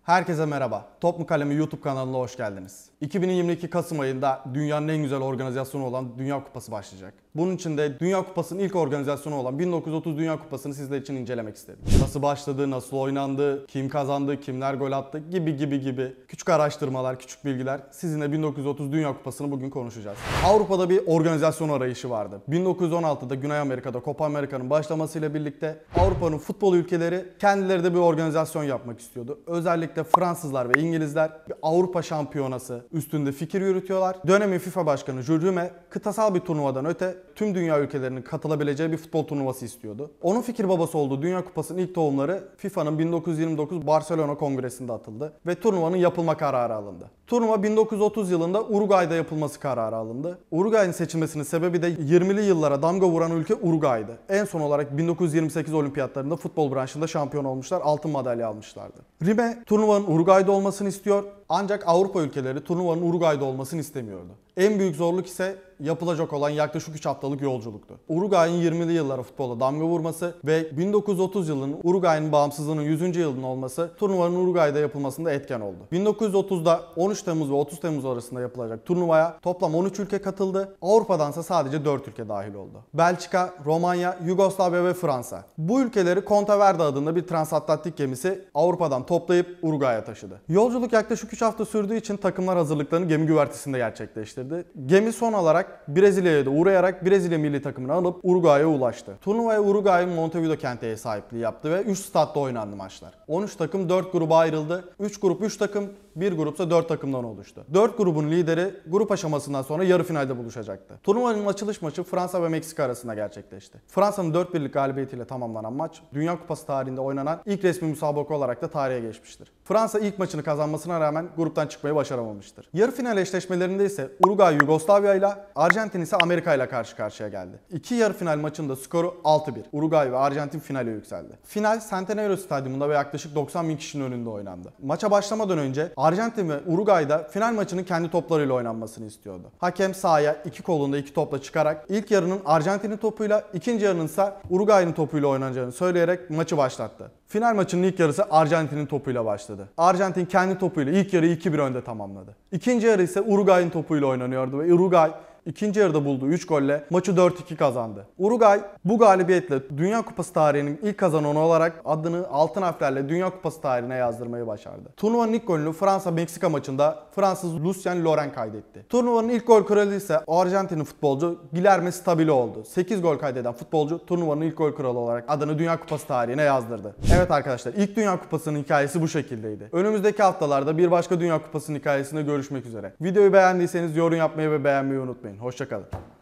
Herkese merhaba. Top mu Kalemi YouTube kanalına hoş geldiniz. 2022 Kasım ayında dünyanın en güzel organizasyonu olan Dünya Kupası başlayacak. Bunun için de Dünya Kupası'nın ilk organizasyonu olan 1930 Dünya Kupası'nı sizler için incelemek istedim. Nasıl başladı, nasıl oynandı, kim kazandı, kimler gol attı gibi küçük araştırmalar, küçük bilgiler sizinle 1930 Dünya Kupası'nı bugün konuşacağız. Avrupa'da bir organizasyon arayışı vardı. 1916'da Güney Amerika'da Copa Amerika'nın başlamasıyla birlikte Avrupa'nın futbol ülkeleri kendileri de bir organizasyon yapmak istiyordu. Özellikle Fransızlar ve İngilizler bir Avrupa şampiyonası üstünde fikir yürütüyorlar. Dönemin FIFA Başkanı Jules Rimet kıtasal bir turnuvadan öte tüm dünya ülkelerinin katılabileceği bir futbol turnuvası istiyordu. Onun fikir babası olduğu Dünya Kupası'nın ilk tohumları FIFA'nın 1929 Barcelona Kongresi'nde atıldı ve turnuvanın yapılma kararı alındı. Turnuva 1930 yılında Uruguay'da yapılması kararı alındı. Uruguay'ın seçilmesinin sebebi de 20'li yıllara damga vuran ülke Uruguay'dı. En son olarak 1928 olimpiyatlarında futbol branşında şampiyon olmuşlar, altın madalya almışlardı. Rimet turnuvanın Uruguay'da olmasını istiyor ancak Avrupa ülkeleri turnuvanın Uruguay'da olmasını istemiyordu. En büyük zorluk ise yapılacak olan yaklaşık 3 haftalık yolculuktu. Uruguay'ın 20'li yıllara futbola damga vurması ve 1930 yılının Uruguay'ın bağımsızlığının 100. yılının olması turnuvanın Uruguay'da yapılmasında etken oldu. 1930'da 13 Temmuz ve 30 Temmuz arasında yapılacak turnuvaya toplam 13 ülke katıldı. Avrupa'dansa sadece 4 ülke dahil oldu. Belçika, Romanya, Yugoslavya ve Fransa. Bu ülkeleri Contaverde adında bir transatlantik gemisi Avrupa'dan toplayıp Uruguay'a taşıdı. Yolculuk yaklaşık 3 hafta sürdüğü için takımlar hazırlıklarını gemi güvertesinde gerçekleştirdi. Gemi son olarak Brezilya'ya da uğrayarak Brezilya milli takımını alıp Uruguay'a ulaştı. Turnuvaya Uruguay'ın Montevideo kenti ev sahipliği yaptı ve 3 statta oynandı maçlar. 13 takım 4 gruba ayrıldı. 3 grup 3 takım, 1 grupsa 4 takımdan oluştu. 4 grubun lideri grup aşamasından sonra yarı finalde buluşacaktı. Turnuvanın açılış maçı Fransa ve Meksika arasında gerçekleşti. Fransa'nın 4-1'lik galibiyetiyle tamamlanan maç Dünya Kupası tarihinde oynanan ilk resmi müsabaka olarak da tarihe geçmiştir. Fransa ilk maçını kazanmasına rağmen gruptan çıkmayı başaramamıştır. Yarı final eşleşmelerinde ise Uruguay Yugoslavya ile Arjantin ise Amerika ile karşı karşıya geldi. İki yarı final maçında skoru 6-1. Uruguay ve Arjantin finale yükseldi. Final Centenario Stadyumunda ve yaklaşık 90 bin kişinin önünde oynandı. Maça başlamadan önce Arjantin ve Uruguay'da final maçının kendi toplarıyla oynanmasını istiyordu. Hakem sahaya iki kolunda iki topla çıkarak ilk yarının Arjantin'in topuyla, ikinci yarının ise Uruguay'ın topuyla oynanacağını söyleyerek maçı başlattı. Final maçının ilk yarısı Arjantin'in topuyla başladı. Arjantin kendi topuyla ilk yarıyı 2-1 önde tamamladı. İkinci yarı ise Uruguay'ın topuyla oynanıyordu ve Uruguay İkinci yarıda bulduğu 3 golle maçı 4-2 kazandı. Uruguay bu galibiyetle Dünya Kupası tarihinin ilk kazananı olarak adını altın harflerle Dünya Kupası tarihine yazdırmayı başardı. Turnuvanın ilk golünü Fransa-Meksika maçında Fransız Lucien Laurent kaydetti. Turnuvanın ilk gol kralı ise Arjantinli futbolcu Guilherme Stabile oldu. 8 gol kaydeden futbolcu turnuvanın ilk gol kralı olarak adını Dünya Kupası tarihine yazdırdı. Evet arkadaşlar, ilk Dünya Kupası'nın hikayesi bu şekildeydi. Önümüzdeki haftalarda bir başka Dünya Kupası'nın hikayesinde görüşmek üzere. Videoyu beğendiyseniz yorum yapmayı ve beğenmeyi unutmayın. Hoşça kalın.